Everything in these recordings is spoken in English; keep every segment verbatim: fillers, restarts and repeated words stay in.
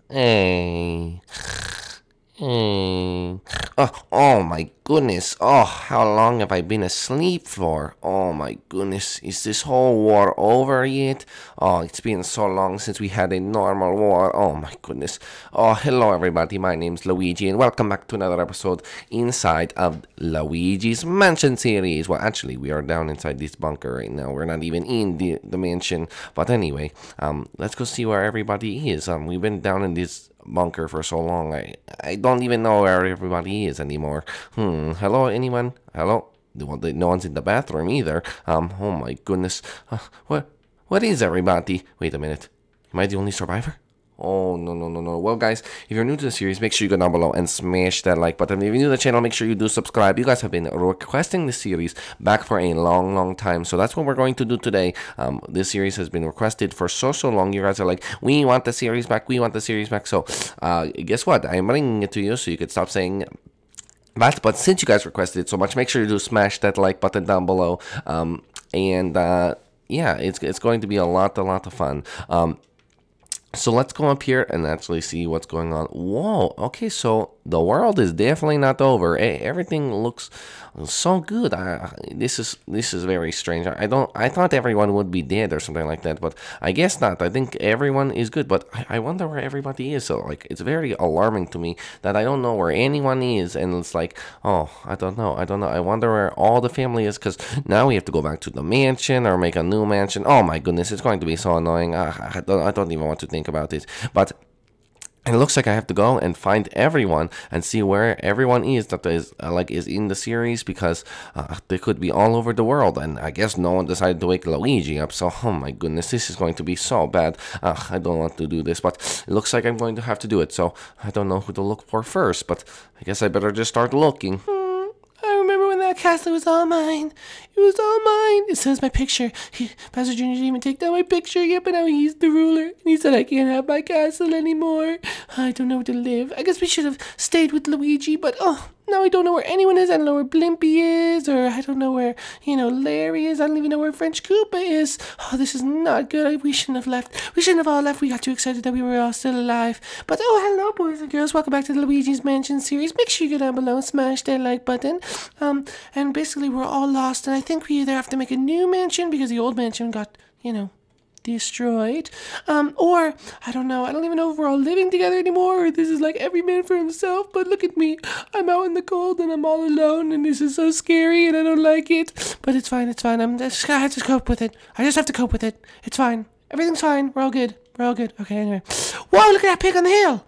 Hey. Hey. Oh, oh my goodness. Oh, how long have I been asleep for? Oh my goodness. Is this whole war over yet? Oh, it's been so long since we had a normal war. Oh my goodness. Oh, hello everybody. My name's Luigi and welcome back to another episode inside of Luigi's Mansion series. Well, actually, we are down inside this bunker right now. We're not even in the, the mansion. But anyway, um, let's go see where everybody is. Um, we've been down in this bunker for so long. I I don't even know where everybody is anymore. Hmm. Hello, anyone? Hello? Well, no one's in the bathroom either. Um. Oh my goodness. Uh, what? What is everybody? Wait a minute. Am I the only survivor? Oh, no, no, no, no. Well, guys, if you're new to the series, make sure you go down below and smash that like button. If you're new to the channel, make sure you do subscribe. You guys have been requesting this series back for a long, long time. So that's what we're going to do today. Um, this series has been requested for so, so long. You guys are like, we want the series back. We want the series back. So uh, guess what? I'm bringing it to you so you could stop saying that. But since you guys requested it so much, make sure you do smash that like button down below. Um, and uh, yeah, it's, it's going to be a lot, a lot of fun. Um, So let's go up here and actually see what's going on. Whoa, okay, so the world is definitely not over. Hey, everything looks so good. I, this is this is very strange. I don't. I thought everyone would be dead or something like that, but I guess not. I think everyone is good, but I, I wonder where everybody is. So like, it's very alarming to me that I don't know where anyone is, and it's like, oh, I don't know. I don't know. I wonder where all the family is, because now we have to go back to the mansion or make a new mansion. Oh my goodness, it's going to be so annoying. I, I don't. I don't even want to think about it, but it looks like I have to go and find everyone and see where everyone is that is uh, like is in the series, because uh, they could be all over the world, and I guess no one decided to wake Luigi up. So oh my goodness, this is going to be so bad. uh, I don't want to do this, but it looks like I'm going to have to do it. So I don't know who to look for first, but I guess I better just start looking. I remember when that castle was all mine. It was all mine. It says my picture. He, Pastor Junior didn't even take down my picture yet, but now he's the ruler. And he said I can't have my castle anymore. I don't know where to live. I guess we should have stayed with Luigi, but oh, now I don't know where anyone is. I don't know where Blimpy is, or I don't know where, you know, Larry is. I don't even know where French Koopa is. Oh, this is not good. We shouldn't have left. We shouldn't have all left. We got too excited that we were all still alive. But oh, hello, boys and girls. Welcome back to the Luigi's Mansion series. Make sure you go down below and smash that like button. Um, and basically we're all lost, and I think we either have to make a new mansion because the old mansion got, you know, destroyed, um, or I don't know. I don't even know if we're all living together anymore, or this is like every man for himself. But look at me, I'm out in the cold and I'm all alone, and this is so scary, and I don't like it. But it's fine, it's fine. I'm just I have to cope with it. I just have to cope with it. It's fine. Everything's fine. We're all good. We're all good. Okay. Anyway, whoa! Look at that pig on the hill.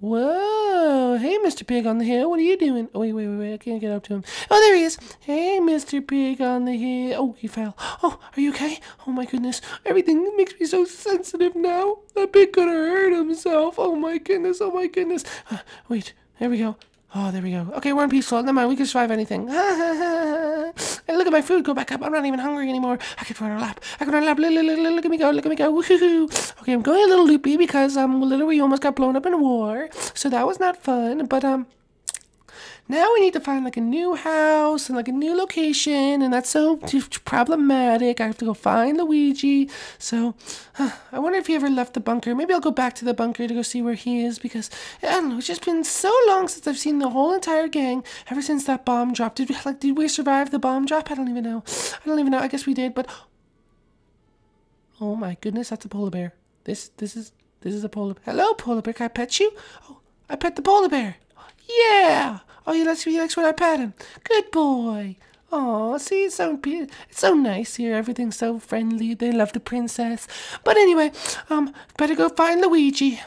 Whoa, hey, Mister Pig on the Hill, what are you doing? Oh, wait, wait, wait, wait, I can't get up to him. Oh, there he is. Hey, Mister Pig on the Hill. Oh, he fell. Oh, are you okay? Oh, my goodness. Everything makes me so sensitive now. That pig could have hurt himself. Oh, my goodness. Oh, my goodness. Uh, wait, there we go. Oh, there we go. Okay, we're in peaceful. Never mind, we can survive anything. And look at my food go back up. I'm not even hungry anymore. I can put on a lap. I can put on a lap. Look, look, look, look at me go. Look at me go. Woohoo. Okay, I'm going a little loopy because um, literally almost got blown up in a war. So that was not fun. But um, now we need to find like a new house and like a new location, and that's so problematic. I have to go find Luigi. So huh, I wonder if he ever left the bunker. Maybe I'll go back to the bunker to go see where he is, because I don't know. It's just been so long since I've seen the whole entire gang. Ever since that bomb dropped, did we like did we survive the bomb drop? I don't even know. I don't even know. I guess we did, but oh my goodness, that's a polar bear. This this is this is a polar bear. Hello, polar bear. Can I pet you? Oh, I pet the polar bear. Yeah. Oh, he likes, he likes when I pat him. Good boy. Oh, see, it's so, it's so nice here. Everything's so friendly. They love the princess. But anyway, um, better go find Luigi.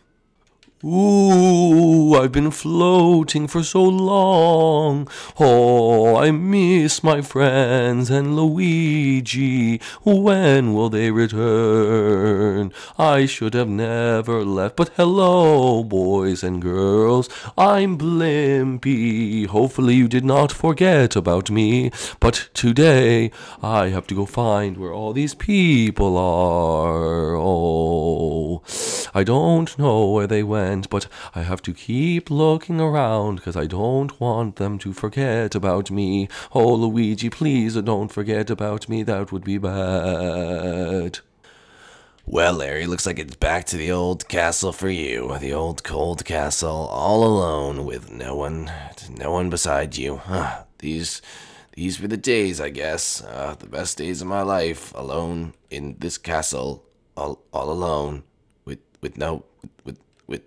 Ooh, I've been floating for so long. Oh, I miss my friends and Luigi. When will they return? I should have never left. But hello, boys and girls. I'm Blimpy. Hopefully you did not forget about me. But today, I have to go find where all these people are. Oh, I don't know where they went. But I have to keep looking around because I don't want them to forget about me. Oh, Luigi, please don't forget about me. That would be bad. Well, Larry, looks like it's back to the old castle for you. The old cold castle, all alone with no one, no one beside you. Huh. These, these were the days, I guess. Uh, the best days of my life, alone in this castle, all, all alone, with, with no, with, with.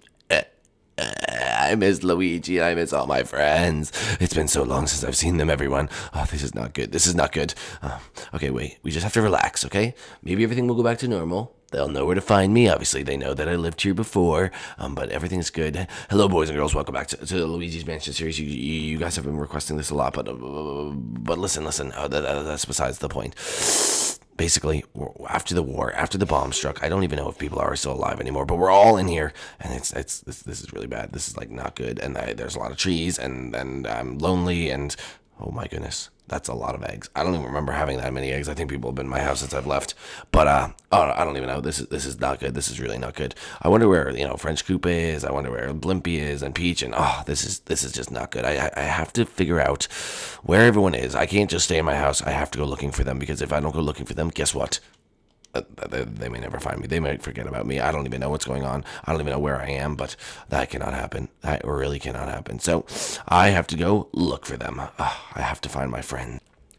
I miss Luigi. I miss all my friends. It's been so long since I've seen them, everyone. Oh, this is not good. This is not good. Uh, okay, wait. We just have to relax, okay? Maybe everything will go back to normal. They'll know where to find me. Obviously, they know that I lived here before, um, but everything's good. Hello, boys and girls. Welcome back to, to the Luigi's Mansion series. You, you, you guys have been requesting this a lot, but uh, but listen, listen. Uh, that, that, that's besides the point. Basically, after the war, after the bomb struck, I don't even know if people are still alive anymore, but we're all in here, and it's it's this, this is really bad. This is like not good, and I, there's a lot of trees, and and I'm lonely, and oh my goodness, that's a lot of eggs. I don't even remember having that many eggs. I think people have been in my house since I've left, but uh, oh, I don't even know. This is this is not good. This is really not good. I wonder where you know French Koopa is. I wonder where Blimpy is, and Peach, and oh, this is this is just not good. I I have to figure out where everyone is. I can't just stay in my house. I have to go looking for them, because if I don't go looking for them, guess what? Uh, they, they may never find me. They might forget about me. I don't even know what's going on. I don't even know where I am, but that cannot happen. That really cannot happen. So I have to go look for them. Uh, I have to find my friend.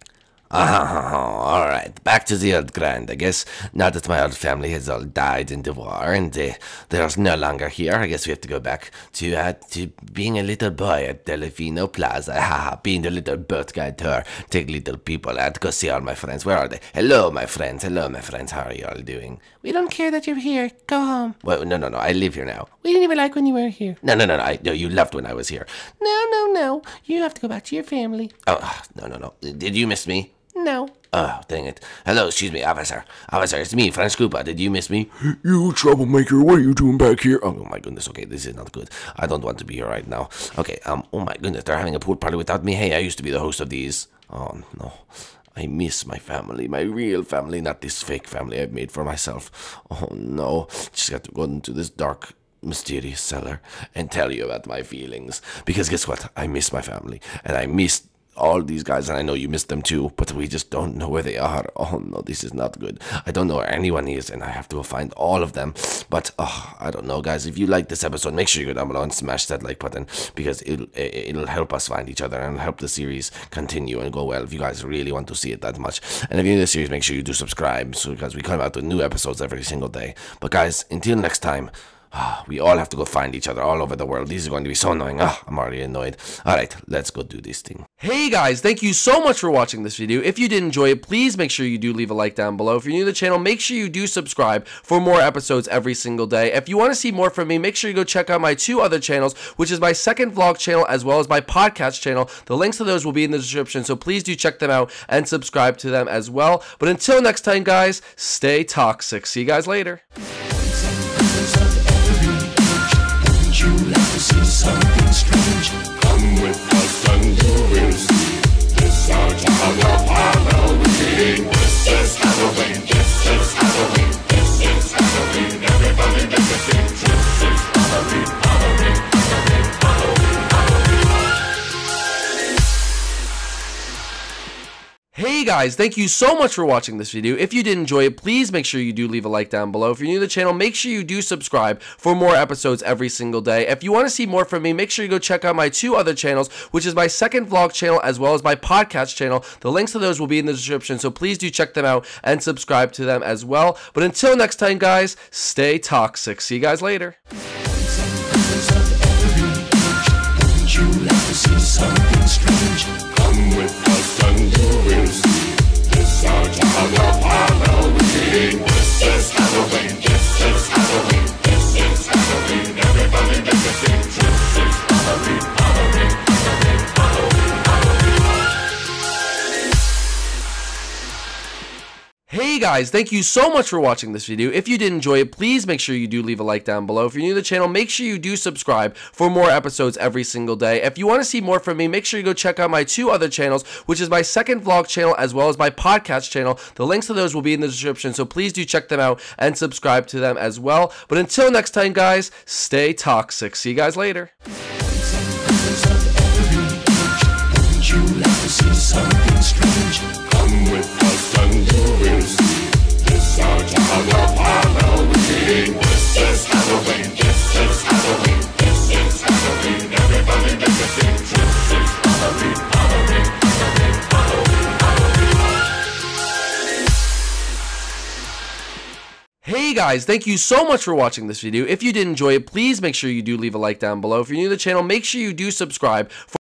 Uh, all right, back to the old grand. I guess now that my old family has all died in the war and uh, they're no longer here, I guess we have to go back to uh, to being a little boy at Delfino Plaza. Haha, being the little boat guy tour. Take little people out, go see all my friends. Where are they? Hello, my friends. Hello, my friends. How are you all doing? We don't care that you're here. Go home. Well, no, no, no. I live here now. We didn't even like when you were here. No, no, no, no. I, no, you left when I was here. No, no, no. You have to go back to your family. Oh, no, no, no. Did you miss me? No. Oh, dang it. Hello, excuse me, officer. Officer, it's me, French Koopa. Did you miss me? You troublemaker, what are you doing back here? Oh, my goodness. Okay, this is not good. I don't want to be here right now. Okay, um, oh my goodness, they're having a pool party without me. Hey, I used to be the host of these. Oh, no. I miss my family, my real family, not this fake family I've made for myself. Oh, no. Just got to go into this dark, mysterious cellar and tell you about my feelings. Because guess what? I miss my family, and I miss all these guys, and I know you missed them too, but we just don't know where they are. Oh no, this is not good. I don't know where anyone is, and I have to go find all of them. But oh, I don't know, guys. If you like this episode, make sure you go down below and smash that like button, because it'll it'll help us find each other and help the series continue and go well. If you guys really want to see it that much, and if you're in the series, make sure you do subscribe, so because we come out with new episodes every single day. But guys, until next time. Ah, we all have to go find each other all over the world. This is going to be so annoying. Ah, I'm already annoyed. All right, let's go do this thing. Hey guys, thank you so much for watching this video. If you did enjoy it, please make sure you do leave a like down below. If you're new to the channel, make sure you do subscribe for more episodes every single day. If you want to see more from me, make sure you go check out my two other channels, which is my second vlog channel as well as my podcast channel. The links to those will be in the description, so please do check them out and subscribe to them as well. But until next time, guys, stay toxic. See you guys later. You like to see something strange? Come with us and you will see. This our town of Halloween. This is Halloween. This is Halloween. This is Halloween. Everybody make a sing. This is Halloween. Halloween. Halloween. Halloween. Halloween. Hey guys, thank you so much for watching this video. If you did enjoy it, please make sure you do leave a like down below. If you're new to the channel, make sure you do subscribe for more episodes every single day. If you want to see more from me, make sure you go check out my two other channels, which is my second vlog channel as well as my podcast channel. The links to those will be in the description, so please do check them out and subscribe to them as well. But until next time, guys, stay toxic. See you guys later. You like to see something strange? Come with us and you will see. This our town of Halloween. This is Halloween. This is Halloween. This is Halloween. Everybody make a sing. This is Halloween. Halloween. Halloween. Halloween. Halloween. Hey guys, thank you so much for watching this video. If you did enjoy it, please make sure you do leave a like down below. If you're new to the channel, make sure you do subscribe for more episodes every single day. If you want to see more from me, make sure you go check out my two other channels, which is my second vlog channel as well as my podcast channel. The links to those will be in the description, so please do check them out and subscribe to them as well. But until next time, guys, stay toxic. See you guys later. You like to see something strange? Come with us and you will see. This our town of Halloween. This is Halloween. This is Halloween. Everybody make a scene. This is Halloween. Halloween. Halloween. Halloween. Halloween. Hey guys, thank you so much for watching this video. If you did enjoy it, please make sure you do leave a like down below. If you're new to the channel, make sure you do subscribe. For